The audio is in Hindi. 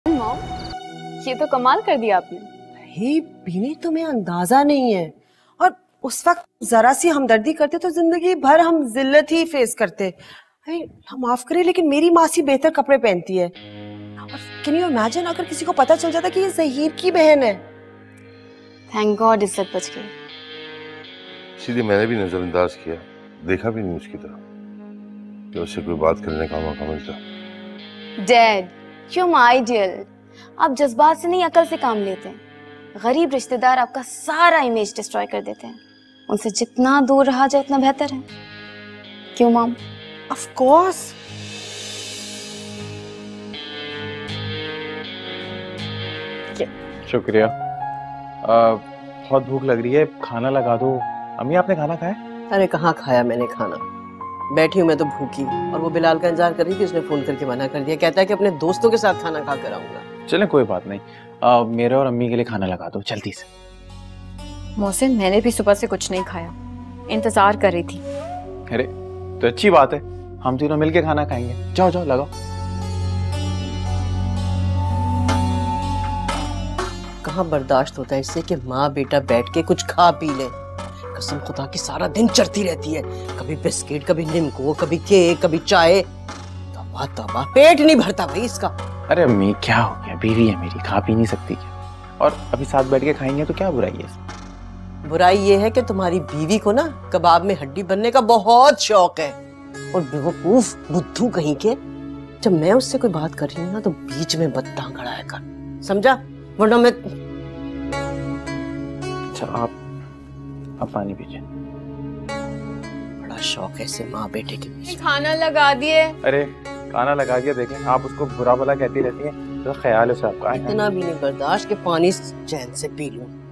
मॉम, ये तो कमाल कर दिया आपने। हे बीनी, तुम्हें अंदाजा नहीं है। और उस वक्त जरा सी हमदर्दी करते तो जिंदगी भर हम जिल्लत ही फेस करते। अरे हम माफ करें, लेकिन मेरी मासी बेहतर कपड़े पहनती है। और कैन यू इमेजिन अगर किसी को पता चल जाता कि ये जहीर की बहन है। थैंक गॉड इज्जत बच गई। सीधे मैंने भी नजरअंदाज किया, देखा भी नहीं उसकी तरफ कि उससे कोई बात करने का मौका मिलता। Dad, you my ideal. आप जज्बात से नहीं, अकल से काम लेते हैं। गरीब रिश्तेदार आपका सारा इमेज डिस्ट्रॉय कर देते हैं। उनसे जितना दूर रहा जाए उतना बेहतर है। क्यों मॉम? Of course. शुक्रिया। बहुत भूख लग रही है, खाना लगा दो। अम्मी आपने खाना खाया? अरे कहाँ खाया मैंने खाना, बैठी हूँ मैं तो भूखी। और वो बिलाल का इंतजार कर रही थी, उसने फोन करके मना कर दिया। कहता है कि अपने दोस्तों के साथ खाना खा कर आऊंगा। चलें कोई बात नहीं, मेरे और अम्मी के लिए खाना लगा दो जल्दी से। मोहसिन, मैंने भी सुबह से कुछ नहीं खाया, इंतजार कर रही थी। अरे तो अच्छी बात है, हम तीनों मिलके खाना खाएंगे। जाओ जाओ लगाओ। कहाँ बर्दाश्त होता है इससे कि माँ बेटा बैठ के कुछ खा पी ले। कसम खुदा की सारा दिन चढ़ती रहती है, कभी बिस्किट, कभी नींबू, कभी केक, कभी चाय। तौबा तौबा, पेट नहीं भरता भाई इसका। अरे अम्मी क्या हो गया, बीवी है मेरी, खा पी नहीं सकती क्या? और अभी साथ बैठ के खाएंगे तो क्या बुराई है इसमें? बुराई ये है कि तुम्हारी बीवी को ना कबाब में हड्डी बनने का बहुत शौक है। और बेवकूफ बुद्धू कहीं के, जब मैं उससे कोई बात कर रही हूँ ना तो बीच में मत टांग अड़ाया कर, समझा? वरना मैं। अच्छा आप पानी पीजिए। बड़ा शौक है इसे माँ बेटे के बीच। खाना लगा दिए। अरे खाना लगा दिया, देखें आप उसको बुरा भला कहती रहती हैं, तो ख्याल है आपका। इतना भी नहीं बर्दाश्त कि पानी चैन से पी लूं।